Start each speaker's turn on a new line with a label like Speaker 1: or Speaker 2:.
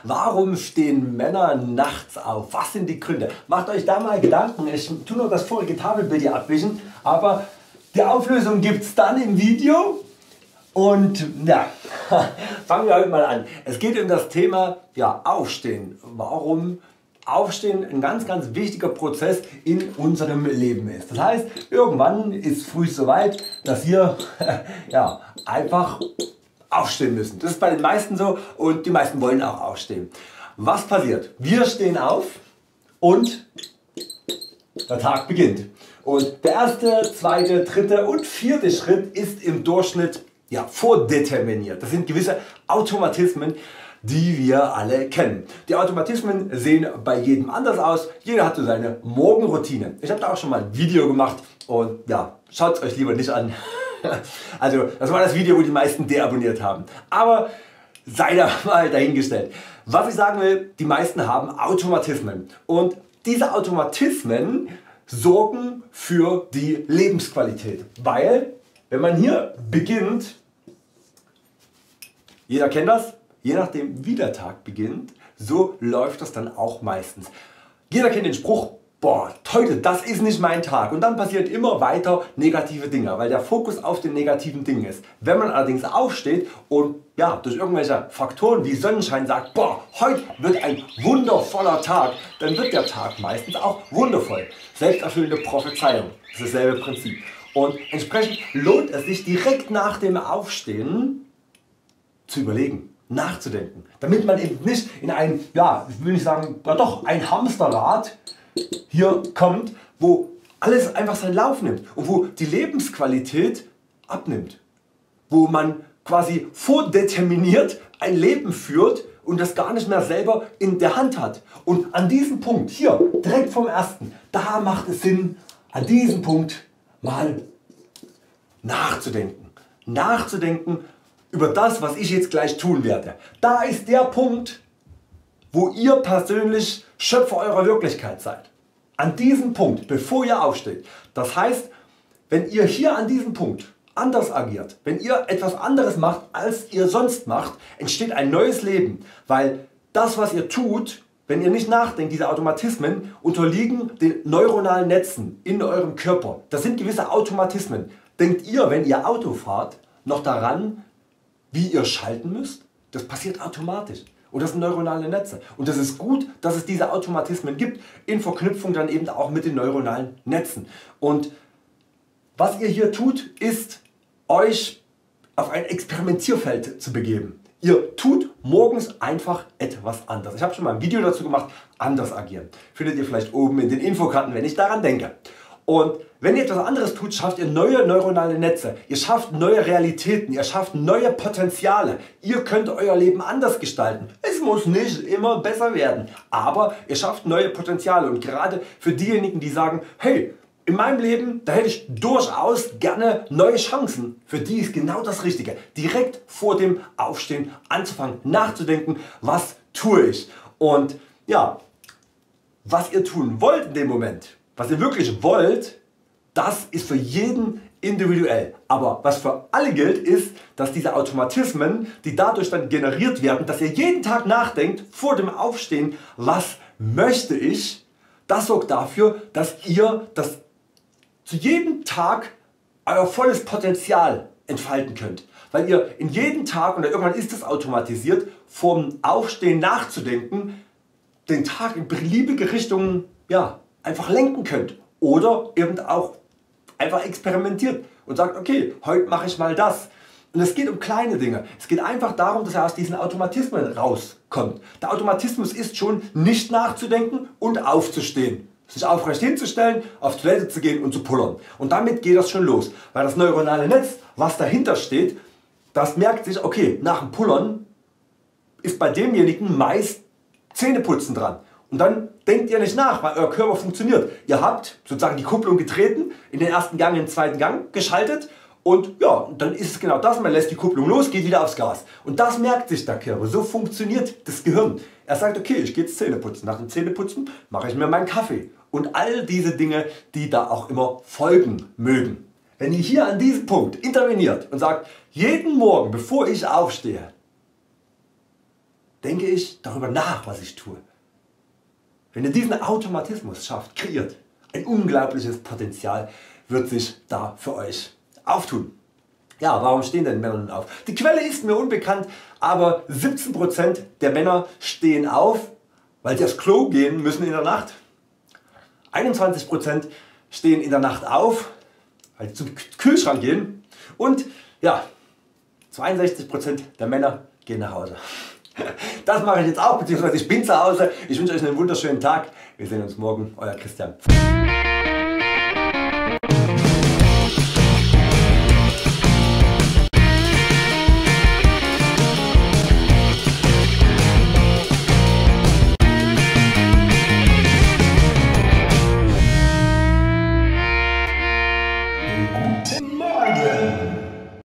Speaker 1: Warum stehen Männer nachts auf? Was sind die Gründe? Macht euch da mal Gedanken. Ich tue nur das vorige Tafelbild hier abwischen, aber die Auflösung gibt es dann im Video. Und ja, fangen wir heute mal an. Es geht um das Thema Aufstehen. Warum Aufstehen ein ganz wichtiger Prozess in unserem Leben ist. Das heißt, irgendwann ist früh soweit, dass wir einfach aufstehen müssen. Das ist bei den meisten so und die meisten wollen auch aufstehen. Was passiert? Wir stehen auf und der Tag beginnt. Und der erste, zweite, dritte und vierte Schritt ist im Durchschnitt vordeterminiert. Das sind gewisse Automatismen, die wir alle kennen. Die Automatismen sehen bei jedem anders aus. Jeder hat so seine Morgenroutine. Ich habe da auch schon mal ein Video gemacht und schaut es euch lieber nicht an. Also das war das Video, wo die meisten deabonniert haben. Aber sei da mal dahingestellt. Was ich sagen will, die meisten haben Automatismen. Und diese Automatismen sorgen für die Lebensqualität. Weil wenn man hier beginnt, jeder kennt das, je nachdem wie der Tag beginnt, so läuft das dann auch meistens. Jeder kennt den Spruch, boah, heute, das ist nicht mein Tag, und dann passiert immer weiter negative Dinge, weil der Fokus auf den negativen Dingen ist. Wenn man allerdings aufsteht und durch irgendwelche Faktoren wie Sonnenschein sagt, boah, heute wird ein wundervoller Tag, dann wird der Tag meistens auch wundervoll. Selbsterfüllende Prophezeiung, das ist dasselbe Prinzip. Und entsprechend lohnt es sich direkt nach dem Aufstehen zu überlegen, nachzudenken, damit man eben nicht in ein, ich will nicht sagen, ein Hamsterrad hier kommt, wo alles einfach seinen Lauf nimmt und wo die Lebensqualität abnimmt, wo man quasi vordeterminiert ein Leben führt und das gar nicht mehr selber in der Hand hat. Und an diesem Punkt hier, direkt vom ersten, da macht es Sinn, an diesem Punkt mal nachzudenken über das, was ich jetzt gleich tun werde. Da ist der Punkt, wo ihr persönlich Schöpfer eurer Wirklichkeit seid. An diesem Punkt, bevor ihr aufsteht. Das heißt, wenn ihr hier an diesem Punkt anders agiert, wenn ihr etwas anderes macht, als ihr sonst macht, entsteht ein neues Leben. Weil das, was ihr tut, wenn ihr nicht nachdenkt, diese Automatismen unterliegen den neuronalen Netzen in eurem Körper. Das sind gewisse Automatismen. Denkt ihr, wenn ihr Auto fahrt, noch daran, wie ihr schalten müsst? Das passiert automatisch. Und das sind neuronale Netze. Und das ist gut, dass es diese Automatismen gibt, in Verknüpfung dann eben auch mit den neuronalen Netzen. Und was ihr hier tut, ist euch auf ein Experimentierfeld zu begeben. Ihr tut morgens einfach etwas anders. Ich habe schon mal ein Video dazu gemacht, anders agieren. Findet ihr vielleicht oben in den Infokarten, wenn ich daran denke. Und wenn ihr etwas anderes tut, schafft ihr neue neuronale Netze, ihr schafft neue Realitäten, ihr schafft neue Potenziale. Ihr könnt euer Leben anders gestalten. Es muss nicht immer besser werden, aber ihr schafft neue Potenziale. Und gerade für diejenigen, die sagen, hey, in meinem Leben, da hätte ich durchaus gerne neue Chancen, für die ist genau das Richtige. Direkt vor dem Aufstehen anzufangen, nachzudenken, was tue ich. Und was ihr tun wollt in dem Moment, was ihr wirklich wollt, das ist für jeden individuell. Aber was für alle gilt, ist, dass diese Automatismen, die dadurch dann generiert werden, dass ihr jeden Tag nachdenkt vor dem Aufstehen, was möchte ich, das sorgt dafür, dass ihr zu jedem Tag euer volles Potenzial entfalten könnt. Weil ihr in jedem Tag, oder irgendwann ist es automatisiert, vorm Aufstehen nachzudenken, den Tag in beliebige Richtungen einfach lenken könnt. Oder eben auch einfach experimentiert und sagt, okay, heute mache ich mal das. Und es geht um kleine Dinge. Es geht einfach darum, dass er aus diesen Automatismen rauskommt. Der Automatismus ist schon, nicht nachzudenken und aufzustehen. Sich aufrecht hinzustellen, auf Toilette zu gehen und zu pullern. Und damit geht das schon los. Weil das neuronale Netz, was dahinter steht, das merkt sich, okay, nach dem Pullern ist bei demjenigen meist Zähneputzen dran. Und dann denkt ihr nicht nach, weil euer Körper funktioniert. Ihr habt sozusagen die Kupplung getreten, in den ersten Gang, in den zweiten Gang geschaltet und dann ist es genau das, man lässt die Kupplung los, geht wieder aufs Gas. Und das merkt sich der Körper, so funktioniert das Gehirn. Er sagt, okay, ich gehe jetzt Zähneputzen, nach dem Zähneputzen mache ich mir meinen Kaffee. Und all diese Dinge, die da auch immer folgen mögen. Wenn ihr hier an diesem Punkt interveniert und sagt, jeden Morgen bevor ich aufstehe, denke ich darüber nach, was ich tue. Wenn ihr diesen Automatismus schafft, kreiert, ein unglaubliches Potenzial wird sich da für euch auftun. Ja, warum stehen denn Männer nun auf? Die Quelle ist mir unbekannt, aber 17% der Männer stehen auf, weil sie aufs Klo gehen müssen in der Nacht. 21% stehen in der Nacht auf, weil sie zum Kühlschrank gehen. Und ja, 62% der Männer gehen nach Hause. Das mache ich jetzt auch, beziehungsweise ich bin zu Hause. Ich wünsche euch einen wunderschönen Tag. Wir sehen uns morgen, euer Christian.